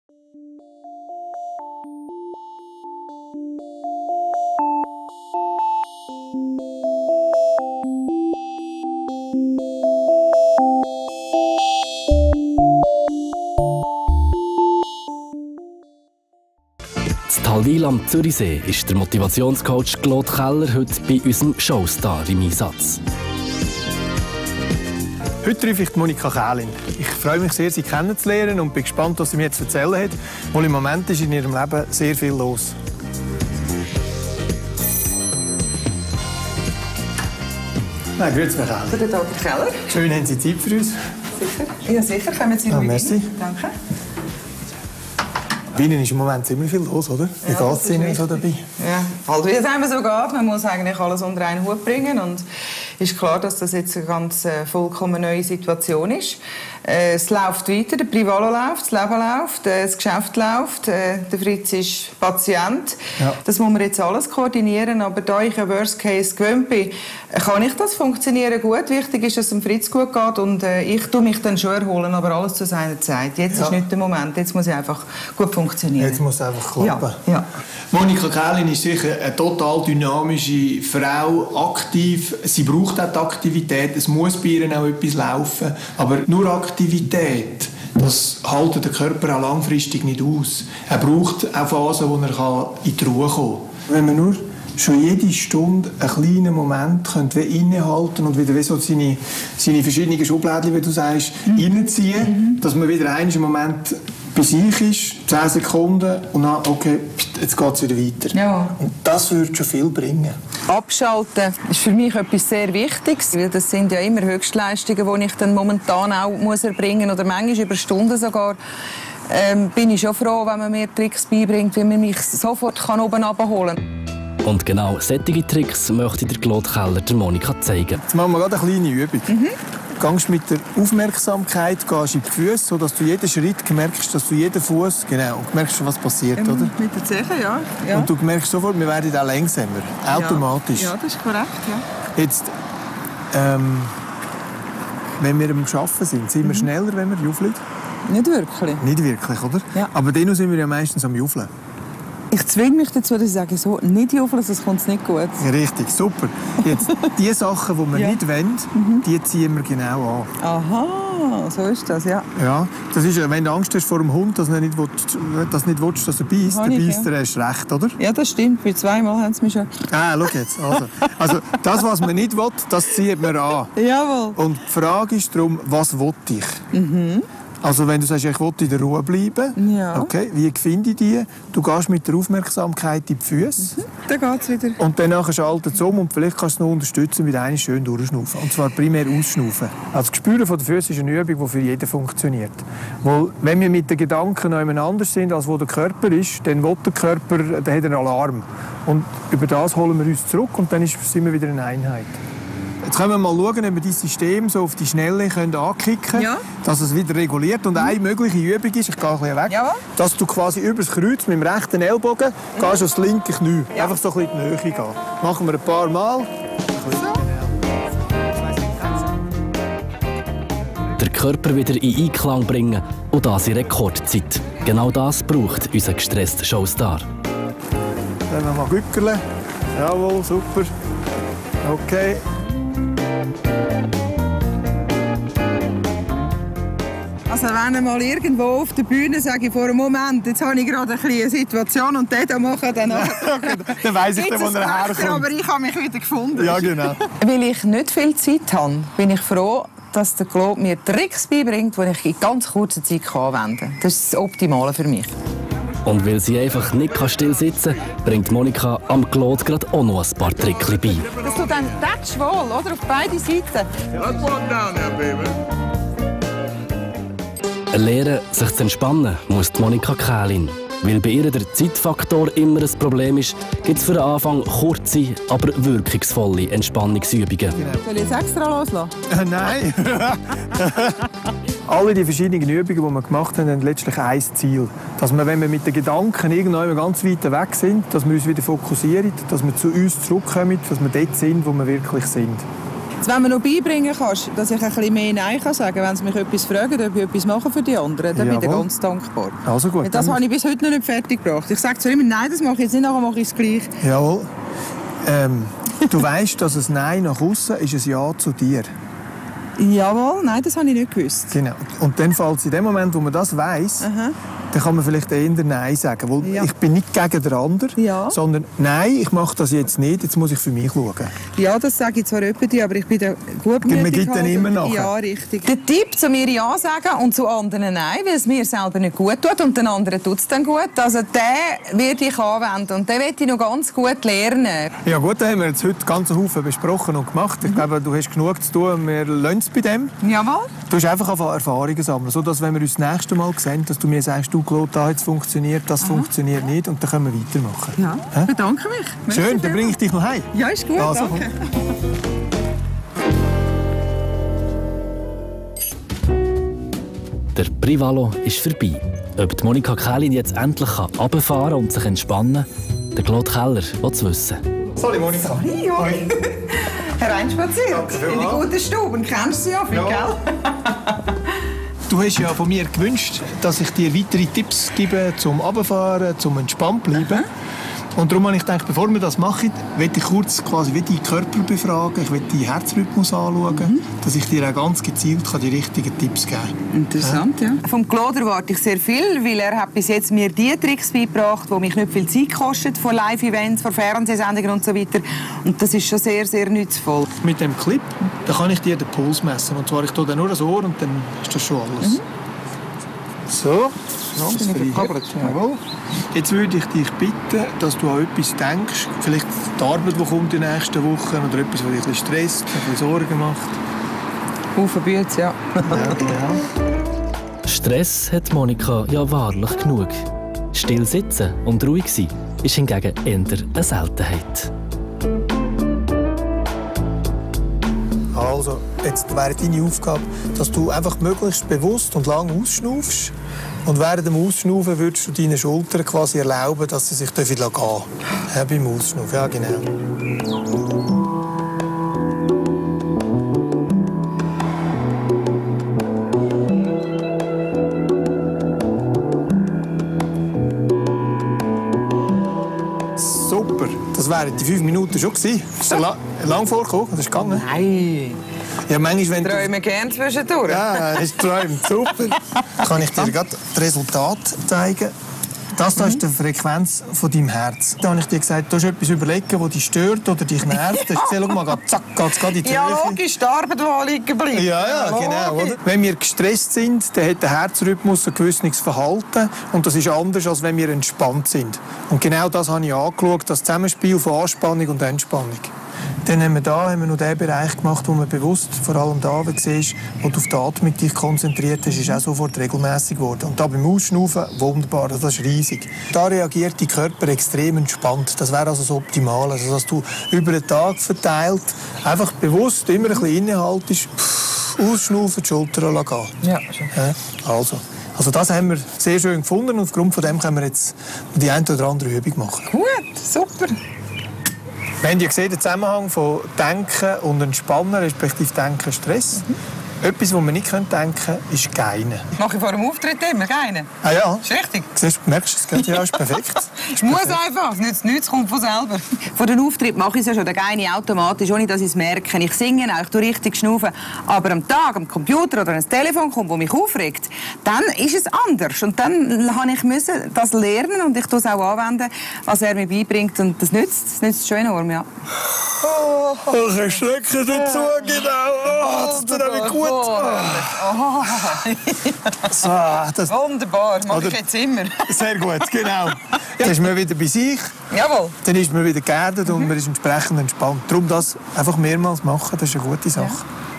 Talwil am Zürichsee ist der Motivationscoach Claude Keller heute bei unserem Showstar im Einsatz. Heute treffe ich Monika Kählin. Ich freue mich sehr, sie kennenzulernen und bin gespannt, was sie mir jetzt zu erzählen hat, weil im Moment ist in ihrem Leben sehr viel los. Grüezi, Frau Keller. Guten Tag, Herr Keller. Schön, haben Sie Zeit für uns? Sicher. Ja, sicher. Kommen Sie ruhig merci. rein. Danke. Bei Ihnen ist im Moment ziemlich viel los, oder? Wie geht es Ihnen so dabei? Ja, halt wie es einem so geht. Man muss eigentlich alles unter einen Hut bringen. Und es ist klar, dass das jetzt eine ganz vollkommen neue Situation ist. Es läuft weiter, der Privalo läuft, das Leben läuft, das Geschäft läuft, der Fritz ist Patient. Ja. Das muss man jetzt alles koordinieren, aber da ich ein Worst Case gewöhnt bin, kann ich das funktionieren gut. Wichtig ist, dass es dem Fritz gut geht und ich tue mich dann schon erholen, aber alles zu seiner Zeit. Jetzt ist nicht der Moment, jetzt muss ich einfach gut funktionieren. Jetzt muss es einfach klappen. Ja. Monika Kählin ist sicher eine total dynamische Frau, aktiv. Sie braucht auch die Aktivität, es muss bei ihr auch etwas laufen, aber nur Aktivität, das hält der Körper auch langfristig nicht aus. Er braucht auch Phasen, wo er in die Ruhe kommen kann. Wenn man nur schon jede Stunde einen kleinen Moment könnte innehalten und wieder so seine verschiedenen Schubladen, wie du sagst, reinziehen, dass man wieder einen Moment bei sich ist, 10 Sekunden und dann, okay, jetzt geht es wieder weiter. Ja. Und das würde schon viel bringen. Abschalten ist für mich etwas sehr Wichtiges, weil das sind ja immer Höchstleistungen, die ich dann momentan auch erbringen muss oder manchmal über Stunden sogar. Bin ich schon froh, wenn man mir Tricks beibringt, wie man mich sofort oben abholen kann. Und genau solche Tricks möchte der Claude Keller der Monika zeigen. Jetzt machen wir gerade eine kleine Übung. Du gehst mit der Aufmerksamkeit in die Füße, sodass du jeden Schritt merkst, dass du jeden Fuß merkst, was passiert, oder? Mit der Zeche, ja. Und du merkst sofort, wir werden auch langsamer, automatisch. Ja, das ist korrekt, ja. Jetzt, wenn wir am Arbeiten sind wir schneller, wenn wir juffeln? Nicht wirklich. Nicht wirklich, oder? Ja. Aber dann sind wir ja meistens am Juffeln. Ich zwinge mich dazu, dass ich sage, so, nicht juffeln, sonst kommt es nicht gut. Richtig, super. Jetzt, die Sachen, die wir nicht wollen, die ziehen wir genau an. Aha, so ist das, ja. Ja, das ist, wenn du Angst hast vor dem Hund, dass du nicht willst, dass er beißt, dann beißt er erst recht, oder? Ja, das stimmt. Bei 2-mal haben sie mich schon. Ah, schau jetzt. Also, das, was man nicht will, das zieht man an. Jawohl. Und die Frage ist darum, was will ich? Also wenn du sagst, ich will in der Ruhe bleiben, okay, wie finde ich die? Du gehst mit der Aufmerksamkeit in die Füße. Dann geht's wieder. Und danach schaltet es um und vielleicht kannst du es noch unterstützen mit einem schön durchschnaufen. Und zwar primär ausschnaufen. Also das Spüren von der Füße ist eine Übung, die für jeden funktioniert. Weil wenn wir mit den Gedanken noch anders sind, als wo der Körper ist, dann will der Körper, der hat einen Alarm. Und über das holen wir uns zurück und dann sind wir wieder eine Einheit. Jetzt können wir mal schauen, ob wir dieses System so auf die Schnelle ankicken können, dass es wieder reguliert. Und eine mögliche Übung ist, ich gehe ein bisschen weg, dass du quasi übers Kreuz mit dem rechten Ellbogen gehst aufs linke Knie. Einfach so ein bisschen in die Nähe gehen. Machen wir ein paar Mal. Den Körper wieder in Einklang bringen und das in Rekordzeit. Genau das braucht unser gestresster Showstar. Dann mal gückeln. Jawohl, super. Okay. Also wenn mal irgendwo auf der Bühne sage ich vor einem Moment, jetzt habe ich gerade eine Situation und den mache dann dann weiss ich, wo er herkommt. Aber ich habe mich wieder gefunden. Ja, genau. Weil ich nicht viel Zeit habe, bin ich froh, dass der Claude mir Tricks beibringt, die ich in ganz kurzer Zeit anwenden kann. Das ist das Optimale für mich. Und weil sie einfach nicht still sitzen kann, bringt Monika am Claude gerade auch noch ein paar Tricks bei. Dass du dann tätschst wohl, oder? Auf beide Seiten. Let's walk down there, baby. Lernen, sich zu entspannen, muss Monika Kählin. Weil bei ihr der Zeitfaktor immer ein Problem ist, gibt es für den Anfang kurze, aber wirkungsvolle Entspannungsübungen. Soll ich jetzt extra loslassen? Nein. Alle die verschiedenen Übungen, die wir gemacht haben, haben letztlich ein Ziel. Dass wir, wenn wir mit den Gedanken irgendwann ganz weit weg sind, dass wir uns wieder fokussieren, dass wir zu uns zurückkommen, dass wir dort sind, wo wir wirklich sind. Jetzt, wenn du mir noch beibringen kannst, dass ich ein bisschen mehr Nein kann sagen, wenn sie mich etwas fragen, ob ich etwas mache für die anderen, dann bin ich ganz dankbar. Also gut. Das habe ich bis heute noch nicht fertig gebracht. Ich sage zwar immer, nein, das mache ich jetzt nicht, nachher mache ich es gleich. Jawohl. Du weißt, dass ein Nein nach außen ist ein Ja zu dir. Jawohl, nein, das habe ich nicht gewusst. Genau. Und dann fällt es in dem Moment, wo man das weiss, dann kann man vielleicht eher Nein sagen. Weil ich bin nicht gegen den anderen, sondern Nein, ich mache das jetzt nicht, jetzt muss ich für mich schauen. Ja, das sage ich zwar öppe, aber ich bin da gutmütig. Man gibt dann immer nachher. Ja, richtig. Der Tipp, zu mir Ja sagen und zu anderen Nein, weil es mir selber nicht gut tut und den anderen tut es dann gut. Also den werde ich anwenden und den werde ich noch ganz gut lernen. Ja gut, dann haben wir jetzt heute ganz Haufen besprochen und gemacht. Ich glaube, du hast genug zu tun, wir lassen es bei dem. Jawohl. Du hast einfach Erfahrungen sammeln, sodass, wenn wir uns das nächste Mal sehen, dass du mir sagst, du Claude, da hat es funktioniert, das funktioniert nicht und dann können wir weitermachen. Ja, ich bedanke mich. Schön, dann bringe ich dich noch heim. Ja, ist gut, also, danke. Der Privalo ist vorbei. Ob die Monika Kählin jetzt endlich runterfahren kann und sich entspannen kann, der Claude Keller will es wissen. Sorry, Monika. Sorry, Joi. Hereinspaziert. In die gute Stube. Kennst du sie ja viel, gell? Du hast ja von mir gewünscht, dass ich dir weitere Tipps gebe zum Runterfahren, zum entspannt bleiben. Und darum habe ich gedacht, bevor wir das machen, will ich kurz quasi deinen Körper befragen, ich will deinen Herzrhythmus anschauen, dass ich dir auch ganz gezielt die richtigen Tipps geben kann. Interessant, ja. Vom Claude erwarte ich sehr viel, weil er hat bis jetzt mir die Tricks beigebracht, die mich nicht viel Zeit kosten, von Live-Events, von Fernsehsendungen und so weiter. Und das ist schon sehr, sehr nützvoll. Mit dem Clip da kann ich dir den Puls messen. Und zwar, ich tue dann nur das Ohr und dann ist das schon alles. So. Ganz jawohl. Jetzt würde ich dich bitten, dass du an etwas denkst. Vielleicht die Arbeit, die kommt in den nächsten Wochen oder etwas, was dich ein bisschen stresst, ein bisschen Sorgen macht. Aufgebüht, ja. Ja, genau. Stress hat Monika ja wahrlich genug. Still sitzen und ruhig sein ist hingegen eher eine Seltenheit. Also, jetzt wäre deine Aufgabe, dass du einfach möglichst bewusst und lang ausschnaufst. Und während dem Ausschnaufen würdest du deinen Schultern quasi erlauben, dass sie sich gehen dürfen. Ja, beim Ausschnaufen, ja genau. Super, das wären die 5 Minuten schon gewesen. Ist dir lang vorgekommen? Das ist gegangen? Nein. Ja, manchmal, wenn träume gerne zwischendurch. Ja, es träumt. Super. Kann ich dir gerade das Resultat zeigen? Das hier ist die Frequenz von deinem Herz. Da habe ich dir gesagt, du hast etwas überlegen, das dich stört oder dich nervt. Du hast gesehen, schau mal, zack, geht es gerade in die Höhe. Ja, logisch, die Arbeit, die liegen bleibt. Ja, genau. Oder? Wenn wir gestresst sind, dann hat der Herzrhythmus ein gewisses Verhalten. Und das ist anders, als wenn wir entspannt sind. Und genau das habe ich angeschaut, das Zusammenspiel von Anspannung und Entspannung. Dann haben wir noch den Bereich gemacht, wo man bewusst, vor allem da, wie du siehst, wo du auf die Atmung dich konzentriert hast, ist auch sofort regelmäßig geworden. Und da beim Ausschnaufen, wunderbar, das ist riesig. Da reagiert dein Körper extrem entspannt. Das wäre also das Optimale. Also, dass du über den Tag verteilt einfach bewusst immer ein bisschen innehaltest, ausschnaufen, die Schultern gehen. Ja, schon. Also das haben wir sehr schön gefunden und aufgrund von dem können wir jetzt die eine oder andere Übung machen. Gut, super. Wir haben ja gesehen, den Zusammenhang von Denken und Entspannen, respektive Denken, Stress. Etwas, was man nicht denken kann, ist Geinen. Mache ich vor dem Auftritt immer Geinen? Ah ja. Ist richtig. Siehst du, merkst, es geht ja, ist perfekt. Ich muss einfach, es nützt nichts, kommt von selber. Vor dem Auftritt mache ich es ja schon, den Geinen automatisch, ohne dass ich es merke. Ich singe auch, ich tue richtig schnaufen. Aber am Tag, am Computer oder ein Telefon kommt, das mich aufregt, dann ist es anders. Und dann musste ich das lernen und ich tue es auch anwenden, was er mir beibringt. Und das nützt schon enorm, ja. Ich ein Schrecken dazu, genau. Oh, das tut auch gut. Wunderbar, mache ich jetzt immer. Sehr gut, genau. Dann ist man wieder bei sich. Jawohl. Dann ist man wieder geerdet und man ist entsprechend entspannt. Darum das einfach mehrmals machen, das ist eine gute Sache. Ja.